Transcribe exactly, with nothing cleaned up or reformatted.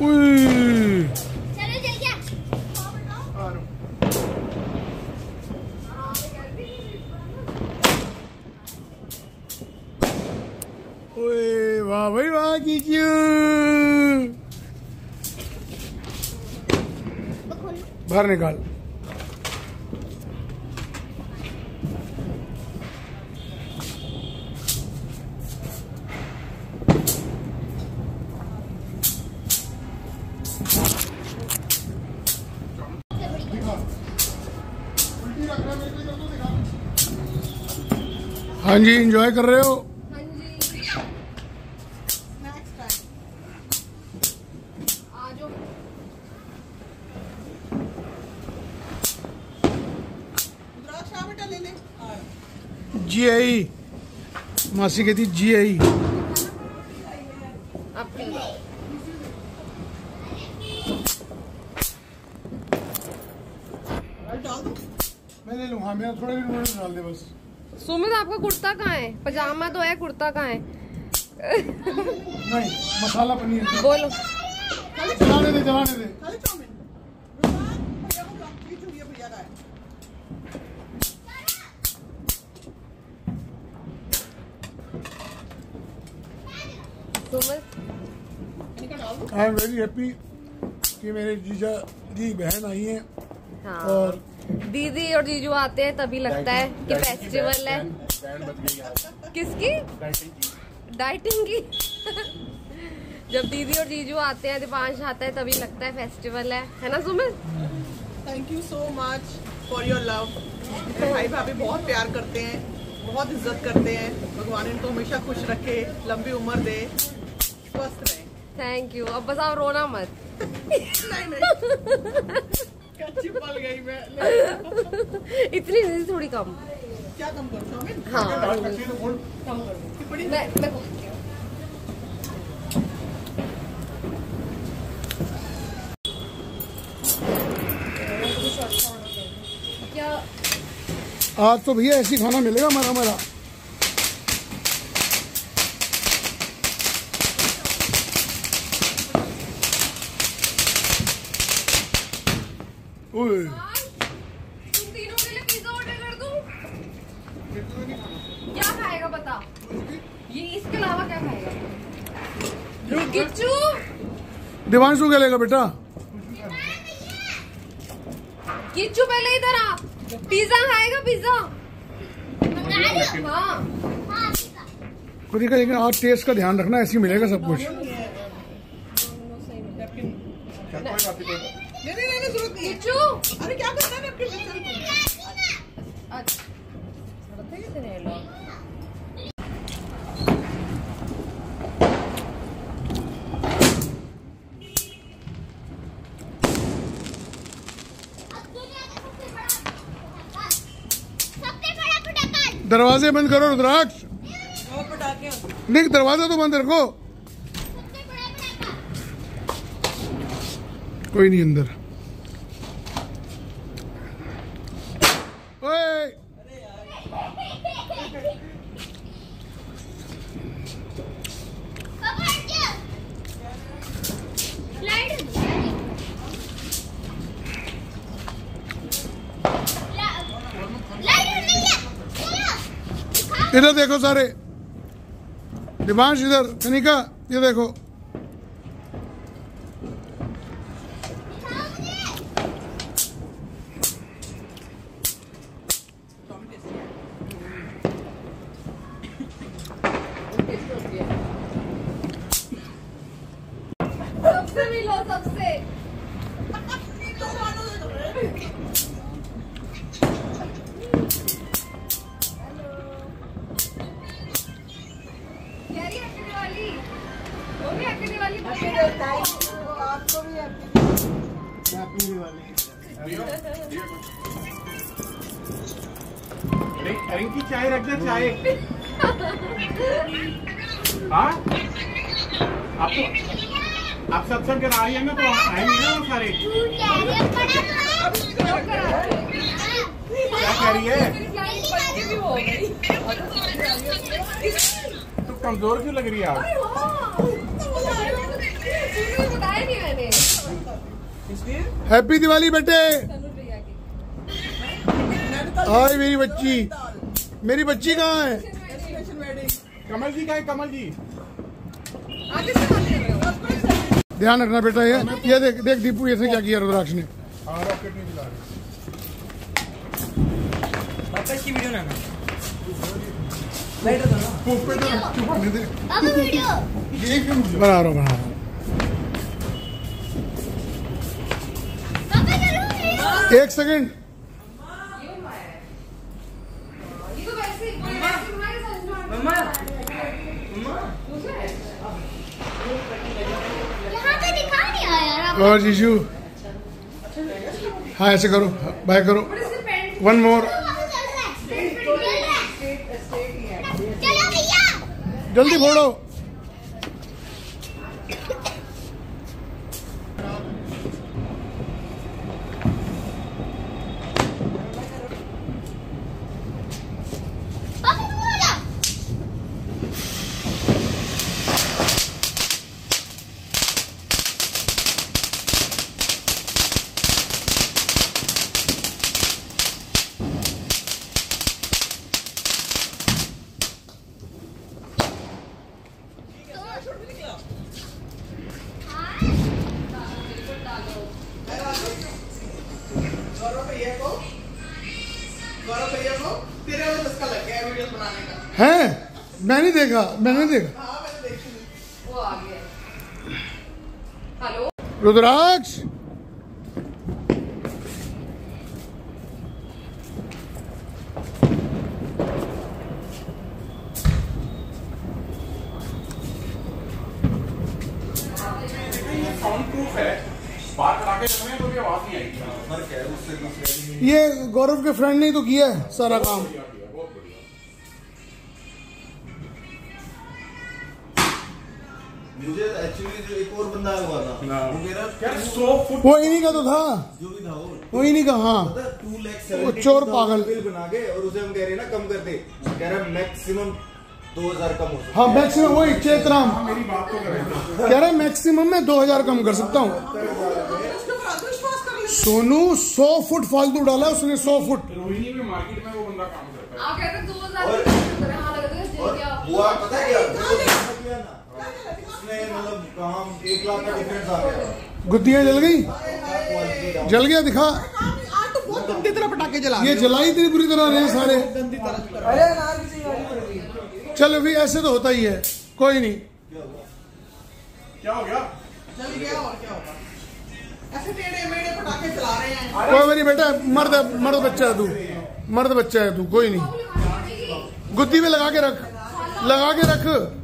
चलो चल क्या? ओए वाह भाई वाह जीजू, बाहर निकाल। हाँ जी, एंजॉय कर रहे हो? हाँ जी। आ जाओ। ले ले। जी आई, मासी कहती जी आई। मैं ले लूँ। हाँ, मेरा थोड़ा भी नूडल्स डाल दे बस। सुमित आपका कुर्ता कहाँ है? पजामा तो है, कुर्ता कहाँ है? नहीं, मसाला पनीर बोलो। चलाने दे, चलाने दे। आई एम वेरी हैप्पी कि मेरे जीजा जी बहन आई हैं। हाँ। और दीदी और जीजू आते हैं तभी लगता है कि फेस्टिवल है। किसकी? डाइटिंग की। जब दीदी और जीजू आते हैं, दीपांश आता है, तभी लगता है फेस्टिवल है, है ना Sumit? Thank you so much for your love. मेरे भाई भाभी बहुत प्यार करते हैं, बहुत इज्जत करते हैं। भगवान इनको हमेशा खुश रखे, लंबी उम्र दे, स्वस्थ रहे। Thank you. अब बस आप रोना मत। नहीं नहीं कच्ची पल गई मैं। इतनी नहीं, थोड़ी कम। क्या कम करूं चाउमीन? हाँ कम करूं। मैं मैं क्या आज तो भैया ऐसी खाना मिलेगा हमारा हमारा। ओए, तुम तीनों के लिए पिज्जा ऑर्डर कर दूं? क्या खाएगा बता? ये इसके अलावा क्या खाएगा? किच्चू, दिवांशु क्या लेगा बेटा? किच्चू पहले इधर आ। पिज्जा खाएगा? पिज्जा हाँ। लेकिन आज टेस्ट का ध्यान रखना, ऐसे ही मिलेगा सब कुछ। नहीं नहीं नहीं जरूरत नहीं। किच्चू, अरे क्या करना है आपके लिए? अच्छा कैसे रह लो? दरवाजे बंद करो रुद्राक्ष। वो पटाखे नहीं, दरवाजा तो बंद रखो। कोई नहीं अंदर। ओए, इधर देखो सारे। दिवांश इधर, कनिका ये देखो। सबसे मिलो, सबसे। आपको भी हैप्पी दिवाली। रिंकी चाय रख दे, चाय। हाँ, आपको आप सत्संग करा रही है ना, तो आएंगे ना वो सारे। क्या कह रही है? तो कमजोर क्यों लग रही है आप? ही नहीं मैंने। इसलिए हैप्पी दिवाली बेटे। तनुज भैया की। हाय मेरी बच्ची, मेरी बच्ची कहाँ है? डेस्टिनेशन वेडिंग कमल जी का है, कमल जी। आगे से बात कर रहे हो। ध्यान रखना बेटा। ये ये देख देख दीपू ऐसे क्या किया रुद्राक्ष ने। हाँ रॉकेट नहीं दिला रहे। की वीडियो ना ना बना रहा हूँ बना रहा हूँ। एक सेकंड। ये तो वैसे ही वैसे हमारे साथ मम्मा यहाँ पे दिखा नहीं आया यार आप। और जीजू हाँ ऐसे करो, बाय करो। One more. चल रहा है चल रहा है चलो भैया जल्दी फोड़ो। पापा दूर हो जा। गौरव भैया को गौरव भैया को तेरे और इसका लग गया वीडियो बनाने का। हैं? मैं नहीं देखा, मैंने नहीं देखा। हाँ मैंने देखी। वो आ गया। हेलो। रुद्राक्ष साउंड प्रूफ है, बात करा के चलेंगे तो भी आवाज नहीं आएगी। ये गौरव के फ्रेंड ने ही तो किया है सारा काम। बहुत बढ़िया। मुझे एक्चुअली जो एक और बंदा आया हुआ था वो कह रहा यार सौ फुट वो इन्हीं का तो था, जो भी था वो वो इन्हीं का। हाँ टू लैख वो चोर पागल। बिल बना के और उसे हम कह रहे हैं ना कम कर दे, कह रहा मैक्सिमम दो हजार कम हो सकता हाँ मैक्सिमम वही चेतराम मेरी बात तो करें। कह रहा है मैक्सिमम मैं दो हजार कम कर सकता हूँ। उसके ऊपर अंधविश्वास कर ले। सोनू सौ फुट फालतू डाला उसने, सौ फुट। रोहिणी में मार्केट में वो बंदा काम करता है। आप कहते हैं दो हजार और- हाँ लग रहा है और क्या? हुआ पता है क्या वो देखा किया ना उसमें मतलब काम एक लाख का डिफरेंस आ गया। गुत्तियाँ जल गई, क्वालिटी डाउन। जल गया दिखा। आज तो बहुत गंदी तरह पटाखे जला ये जलाई इतनी बुरी तरह रहे सारे। गंदी तरह कर। अरे यार किसी गाड़ी पड़ गई। चल अभी ऐसे तो होता ही है, कोई नहीं। क्या हो गया? जल गया और क्या होगा। ऐसे टेढ़े मेढ़े पटाखे चला रहे हैं। कोई मेरी बेटा मर्द मर्द बच्चा है तू, मर्द बच्चा है तू, कोई नहीं। गुत्ती में लगा के रख, लगा के रख।